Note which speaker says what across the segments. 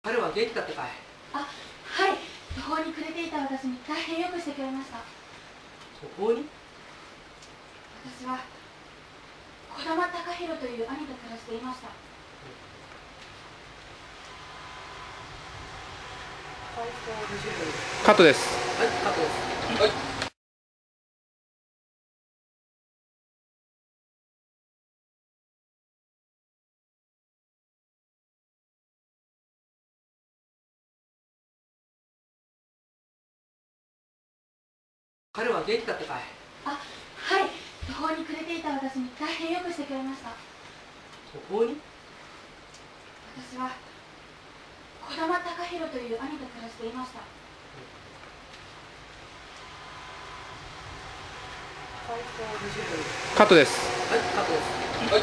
Speaker 1: 彼は元気だったかい？
Speaker 2: あ、はい。途方に暮れていた私に大変よくしてくれました。
Speaker 1: 途方に？
Speaker 2: 私は児玉貴弘という兄と暮らしていました。
Speaker 3: カットです。
Speaker 1: はい、カットです。はい。彼は元気だったかい？
Speaker 2: あ、はい。途方に暮れていた私に大変よくしてくれました。
Speaker 1: 途方に？
Speaker 2: 私は児玉貴弘という兄と暮らしていました。
Speaker 3: カットです。
Speaker 1: はい、カットです。はい。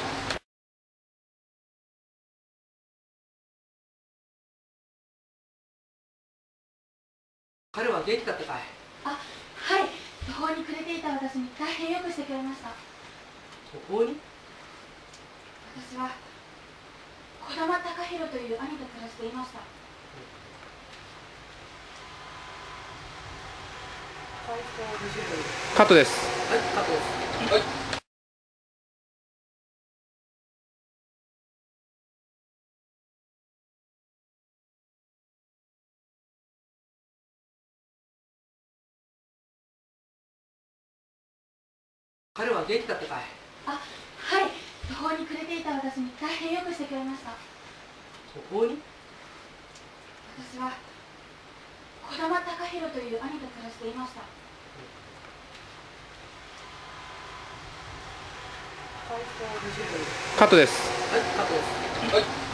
Speaker 1: 彼は元気だったかい？
Speaker 2: あ、はい。途方に暮れていた私に大変よくしてくれました。
Speaker 1: 途方に？
Speaker 2: 私は児玉貴弘という兄と暮らしていました。
Speaker 3: カットです。
Speaker 1: はい、カットです。はい。彼は元気だったかい？
Speaker 2: あ、はい。途方に暮れていた私に大変よくしてくれました。
Speaker 1: 途方に？
Speaker 2: 私は児玉貴弘という兄と暮らしていました。
Speaker 3: カットです。
Speaker 1: はい、カットです。はい。